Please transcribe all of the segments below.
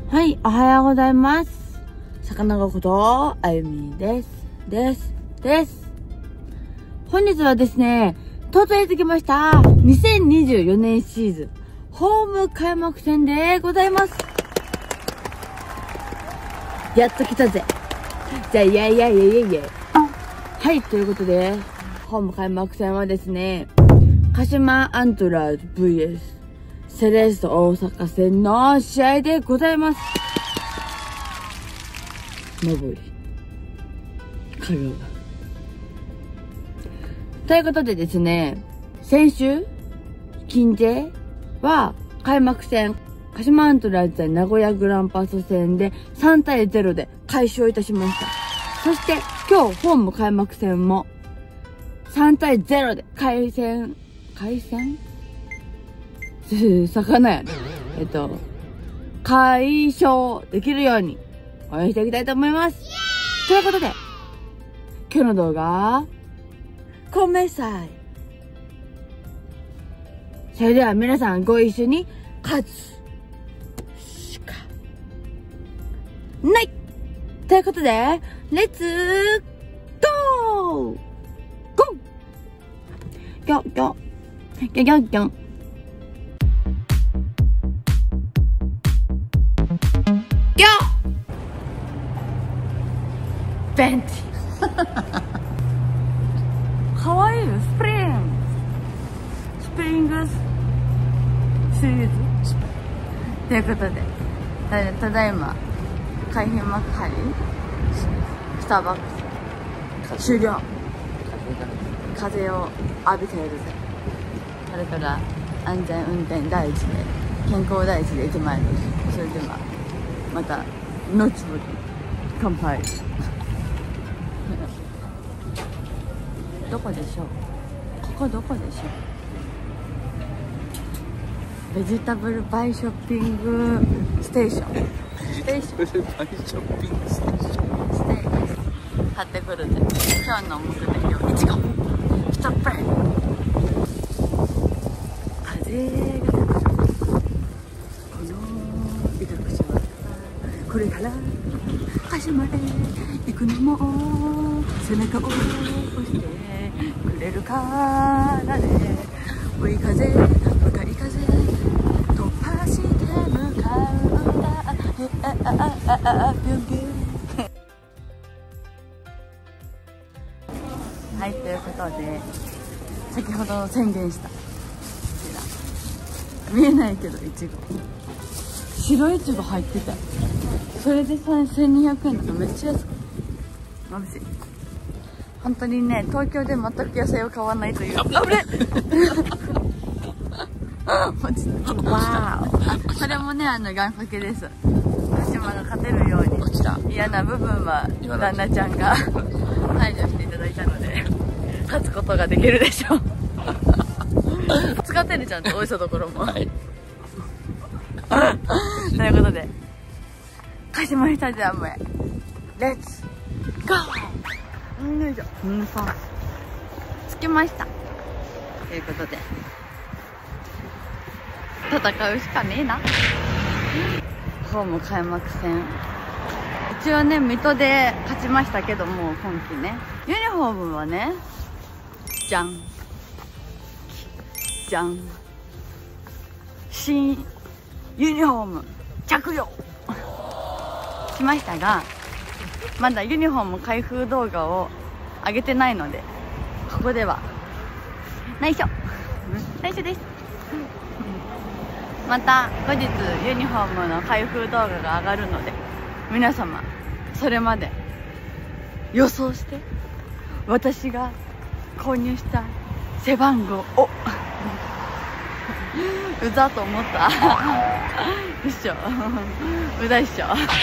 はい、おはようございます。魚ごことあゆみです。本日はですね、とうとうやってきました。2024年シーズン、ホーム開幕戦でございます。やっと来たぜ。じゃあ、イェイ。はい、ということで、ホーム開幕戦はですね、鹿島アントラーズ VS セレッソ大阪戦の試合でございます。上り香川ということでですね、先週近Jは開幕戦鹿島アントラーズ対名古屋グランパス戦で3対0で快勝いたしました。そして今日ホーム開幕戦も3対0で快勝魚やね。解消できるように応援していきたいと思います。ということで、今日の動画、コメサイ。それでは皆さんご一緒に、勝つしかないということで、レッツゴーギョギョギョギョギョベンチかわいいよ。スプリングシリーズということで、ただいま海浜幕張スターバックス終了。風を浴びているぜ。これから安全運転第一で、健康第一で行ってまいります。それではまた後ほど乾杯。どこでしょう。ここどこでしょう。ベジタブルバイショッピングステーション。買ってくるで。今日の目的はイチゴストップ。風が出てくる。この痛くしはこれから鹿島へ行くのも背中を押してくれるからね。追い風向かい風飛ばして向かうんだ。ビュンビュン。はい、ということで先ほど宣言したこちら見えないけどいちご、白いちご入ってた。それで1200円だとめっちゃ安くまぶしい。本当にね、東京で全く野菜を買わないという。あぶねわー。これもね、願掛けです。鹿島が勝てるように嫌な部分は旦那ちゃんが排除していただいたので勝つことができるでしょう。使ってるちゃんとおいしそうところも、はい、ということで鹿島スタジアムへレッツゴー。よいしょ。着きましたということで戦うしかねえな。ホーム開幕戦、一応ね水戸で勝ちましたけども、今季ねユニフォームはね、じゃん新ユニフォーム着用しましたが、まだユニフォーム開封動画を上げてないので、ここでは内緒です。また後日ユニフォームの開封動画が上がるので、皆様それまで予想して私が購入した背番号をうざと思った一緒うざ一緒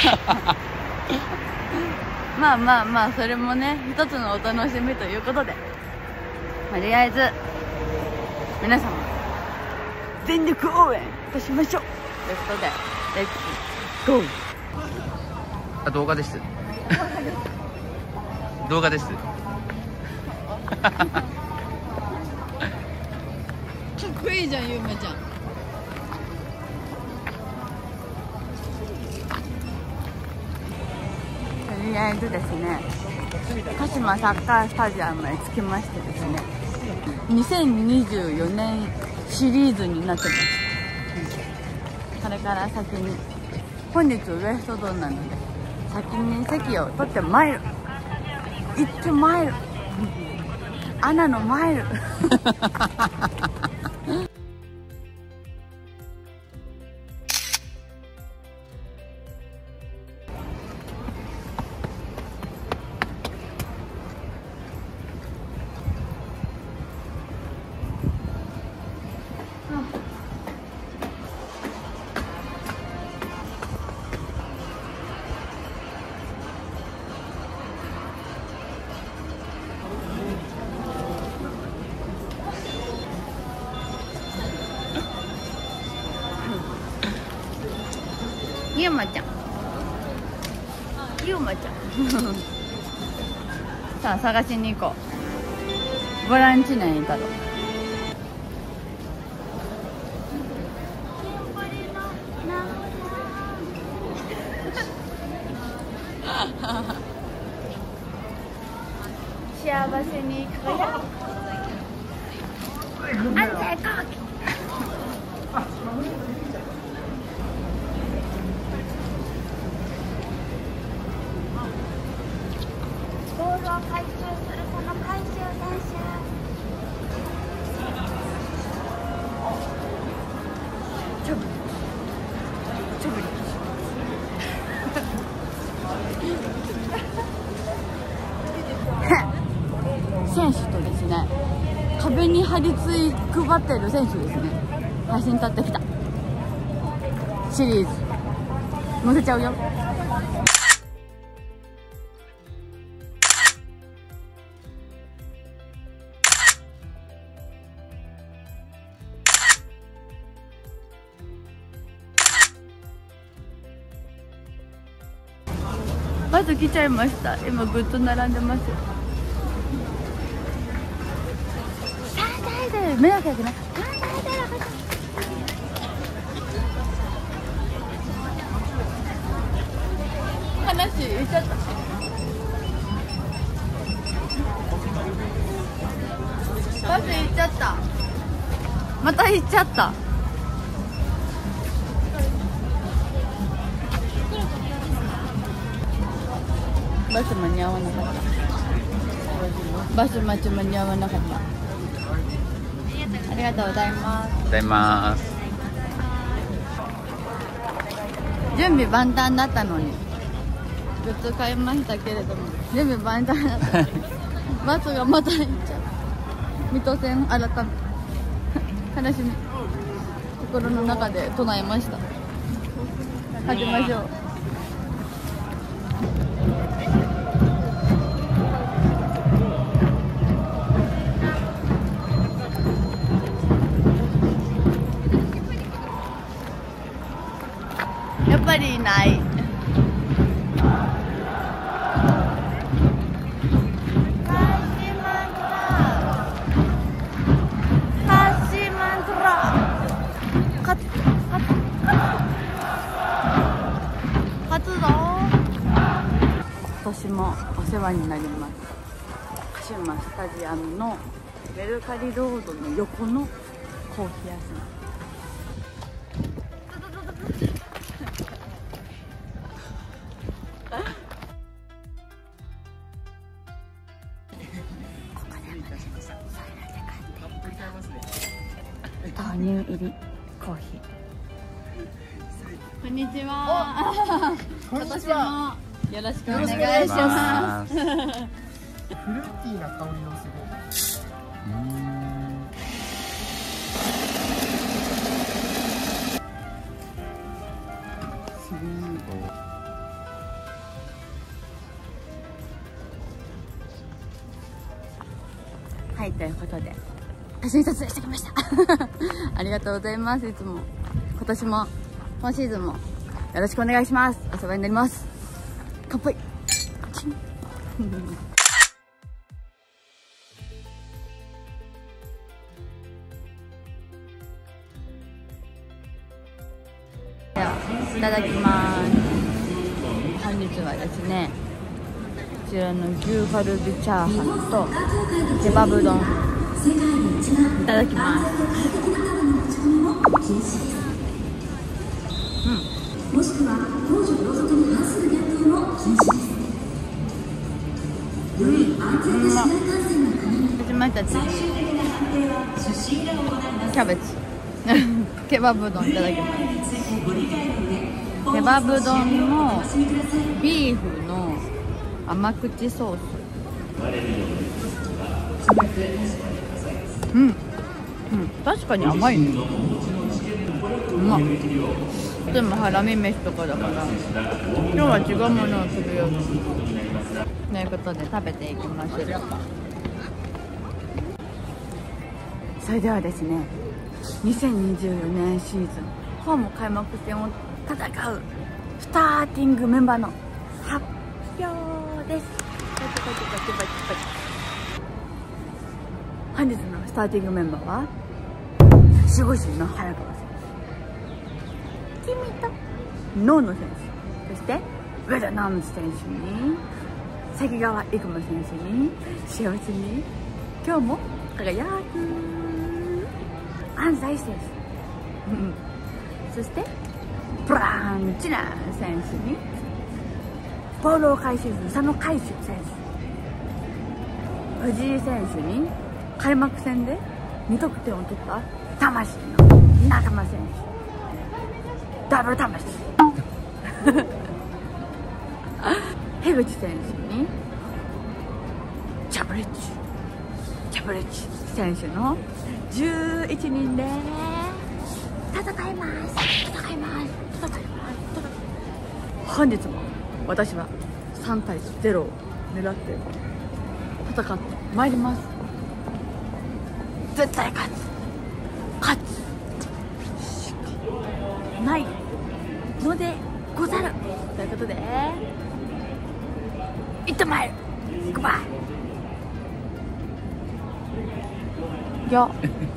まあそれもね一つのお楽しみということで、とりあえず皆様全力応援いたしましょうということで、レッツゴー。 動画です動画ですかっこいいじゃん、ゆうまちゃん。 りあえずですね、鹿島サッカースタジアムへ着きましてですね、2024年シリーズになってます。これから先に、本日ウエストドンなので先に席を取って参る、行って参る、アナの参るゆうまちゃん、ゆうまちゃんさあ探しに行こう。ボランチ内にいたろ。幸せに行くよ、安全行こう。ボールを回収するこの回収選手、ちょぶちょぶ選手とですね、壁に張り付い配ってる選手ですね、写真撮ってきた。シリーズ載せちゃうよ。バス来ちゃいました。今グッズ並んでます。サンダイデル目だけじゃない。サンダイデル話言っちゃった。バス行っちゃった。また行っちゃった。バス間に合わなかった。バス待ち間に合わなかった。ありがとうございます。 ございます。 準備万端だったのにグッズ買いましたけれども、準備万端だったバスがまた行っちゃう。水戸線改め悲しみ心の中で唱えました。始めましょう。やっぱりいない。今年もお世話になります。鹿島スタジアムのメルカリロードの横のコーヒー屋さん。豆乳入りコーヒー。こんにちは。今年もよろしくお願いします。フルーティーな香りのすごい。 はい、ということで写真撮影してきました。ありがとうございます。いつも今年も今シーズンもよろしくお願いします。お世話になります。乾杯。ではいただきます。本日はですね、 ちらの牛カルビチャーハンとケバブ丼いただきます。もしくは公序良俗に反する言動も禁止です。より安全な市内感染のために始まった次キャベツケバブ丼いただきます。ケバブ丼のビーフの甘口ソース、確かに甘いね。うまっ。でもハラミ飯とかだから今日は違うものを食べようということで食べていきましょう。それではですね、2024年シーズンホーム開幕戦を戦うスターティングメンバーの発表です。本日のスターティングメンバーは守護神の早川選手、君とノーノ選手、そしてウェダナムズ選手に関川育馬選手に幸せに今日も輝く安西選手、そしてブランチナ選手にフォロー回収する佐野海舟選手、藤井選手に開幕戦で2得点を取った魂の仲間選手、ダブル魂樋口選手にチャブリッチ選手の11人で戦います。本日も私は3対0を狙って戦ってまいります。絶対勝つしかないのでござるということで行ってまいる。グッバイよ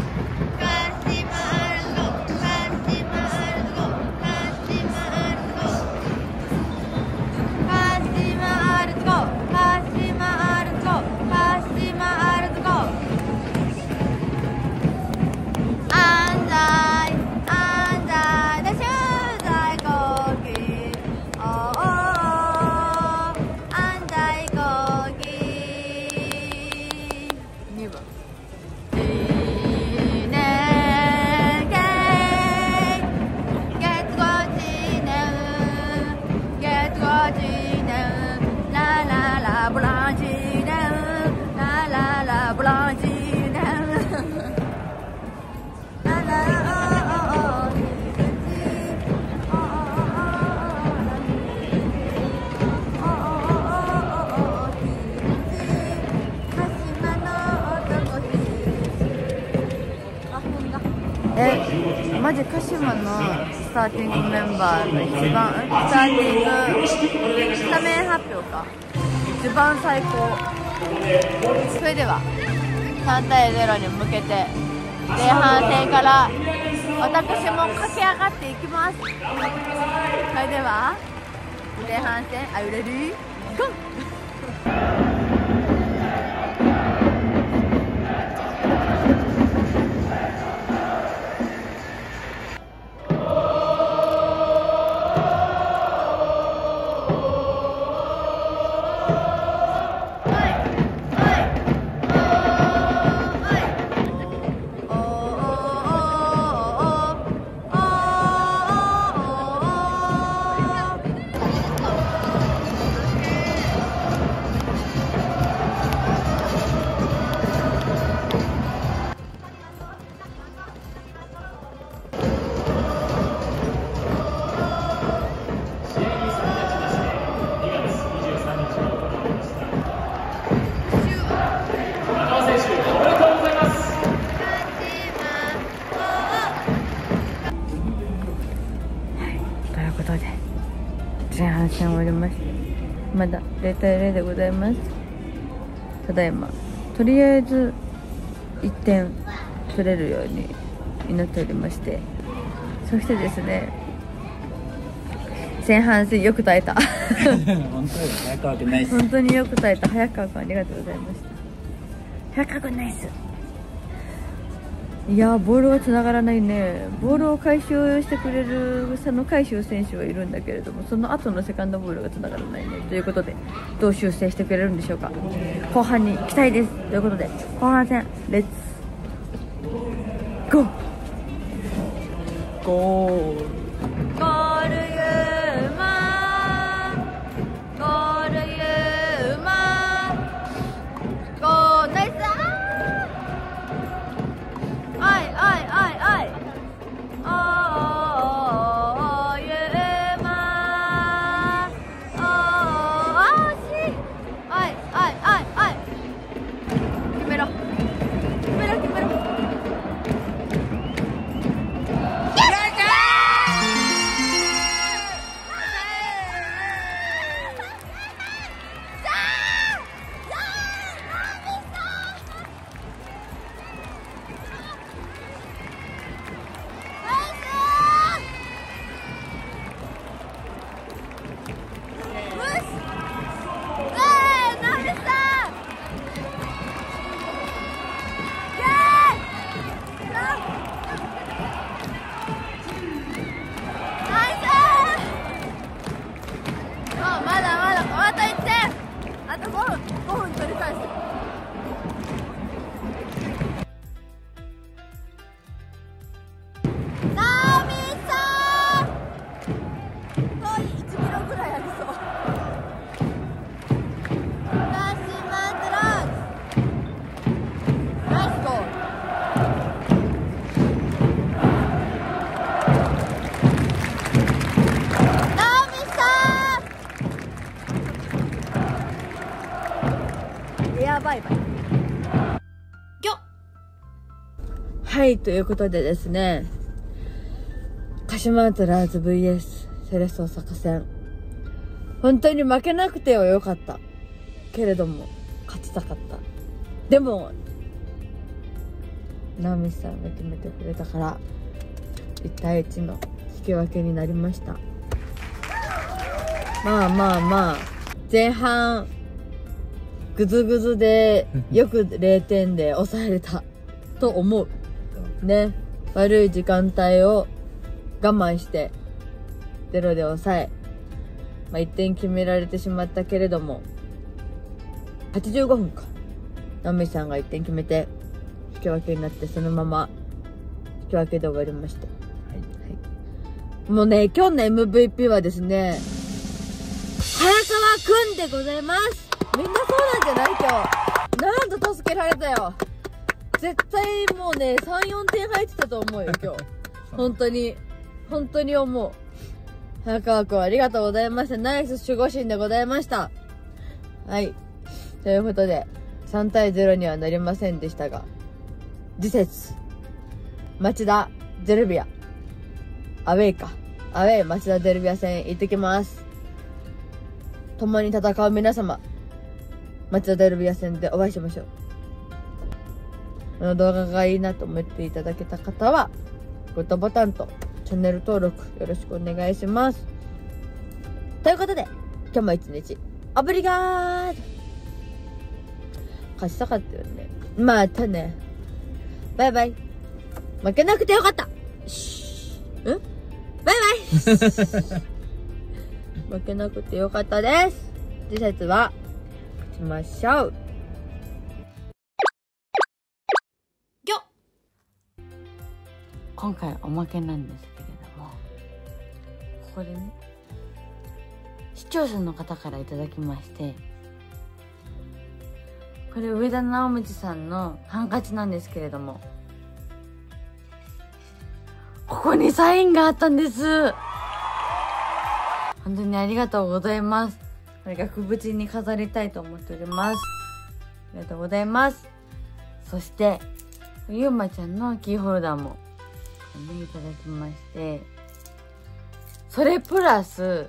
マジ鹿島のスターティングメンバーの一番スターティングスタメン発表か一番最高。それでは3対0に向けて前半戦から私も駆け上がっていきます。それでは前半戦Are you ready? Go! 前半戦終わりました。まだ0対0でございます。ただいまとりあえず1点取れるように祈っておりまして、そしてですね前半戦よく耐えた。 本当よ、早川君ナイス。 本当によく耐えた。早川君ありがとうございました。早川君ナイス。いやー、ボールは繋がらないね。ボールを回収してくれる佐野海舟選手はいるんだけれども、その後のセカンドボールが繋がらないね。ということで、どう修正してくれるんでしょうか。後半に期待です。ということで、後半戦、レッツゴー。ゴール。ゴールユーマー。ゴールユーマー。ゴー、ナイス。おいおいおいおい。おー、ゆうまー。おー、惜しい。おいおいおいおい。決めろ。決めろ決めろ。バイバイ。はい、ということでですね、鹿島アントラーズ VS セレッソ大阪戦。本当に負けなくてはよかった。けれども、勝ちたかった。でも、直美さんが決めてくれたから、1対1の引き分けになりました。まあまあまあ、前半、ぐずぐずでよく0点で抑えれたと思う。ね。悪い時間帯を我慢して0で抑え、1点決められてしまったけれども、85分か。ナミさんが1点決めて引き分けになって、そのまま引き分けで終わりました。はい。もうね、今日の MVP はですね、早川くんでございます。みんなそうなんじゃない今日。なんと助けられたよ。絶対もうね、3、4点入ってたと思うよ、今日。本当に。本当に思う。早川くんありがとうございました。ナイス守護神でございました。はい。ということで、3対0にはなりませんでしたが、次節、町田ゼルビア。アウェイか。アウェイ町田ゼルビア戦行ってきます。共に戦う皆様、町田ゼルビア戦でお会いしましょう。この動画がいいなと思っていただけた方は、グッドボタンとチャンネル登録よろしくお願いします。ということで、今日も一日、オブリガード。勝ちたかったよね。またね。バイバイ。負けなくてよかった。バイバイ。負けなくてよかったです。次節は、勝ちましょう。今回おまけなんですけれども、ここでね、視聴者の方からいただきまして、これ上田直道さんのハンカチなんですけれども、ここにサインがあったんです。本当にありがとうございます。これ額縁に飾りたいと思っております。ありがとうございます。そして、ゆうまちゃんのキーホルダーも、いただきまして、それプラス、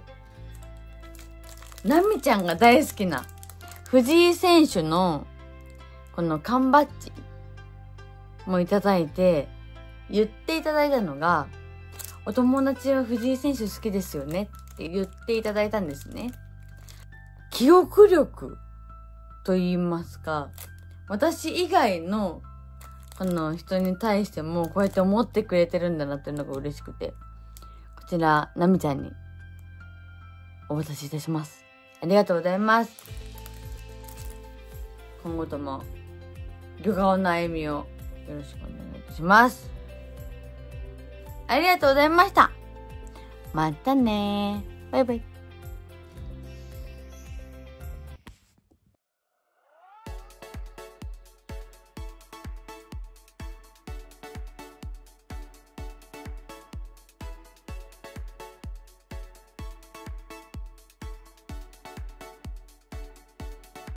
なみちゃんが大好きな藤井選手のこの缶バッジもいただいて、言っていただいたのが、お友達は藤井選手好きですよねってって言っていただいたんですね。記憶力と言いますか、私以外の人に対してもこうやって思ってくれてるんだなっていうのが嬉しくて、こちらナミちゃんにお渡しいたします。ありがとうございます。今後とも旅顔の歩みをよろしくお願いいたします。ありがとうございました。またねー。バイバイ。